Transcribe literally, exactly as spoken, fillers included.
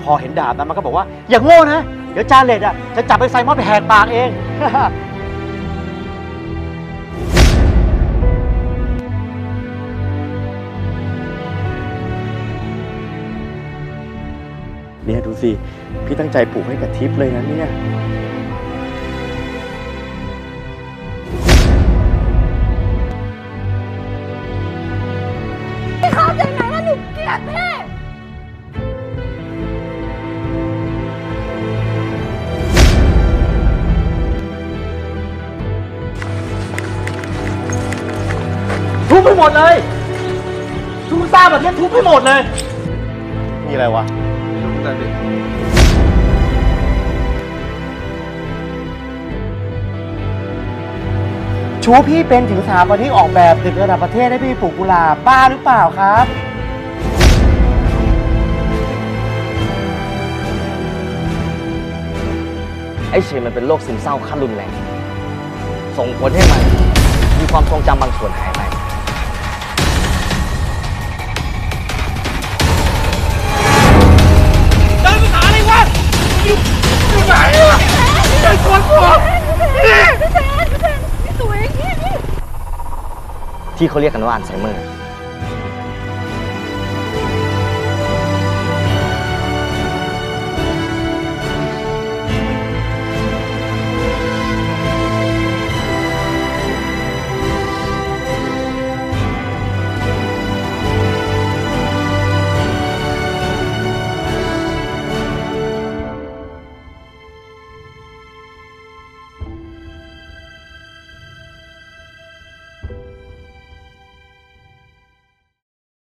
อเห็นดาบนะมันก็บอกว่าอย่างโง่นะเดี๋ยวจาเลตอ่ะจะจับไปไซมอนไปแหกปากเองเนี่ยดูสิพี่ตั้งใจปลูกให้กับทิพย์เลยนะเนี่ยพี่เข้าใจไหมว่าหนูเกลียดพี่ทุบไปหมดเลยทุบซ่าแบบนี้ทุบไปหมดเลยมีอะไรวะไม่รู้แต่ดิชูพี่เป็นถึงสถาปนิกออกแบบตึกระดับประเทศให้พี่ปลูกกุหลาบบ้าหรือเปล่าครับไอ้เชนมันเป็นโรคซึมเศร้าขั้นรุนแรงส่งผลให้มันมีความทรงจำบางส่วนหายไปเดินภาษาอะไรวะอยู่อยู่ไหนอะไอ้คนหัวที่เขาเรียกกันว่าอัลไซเมอร์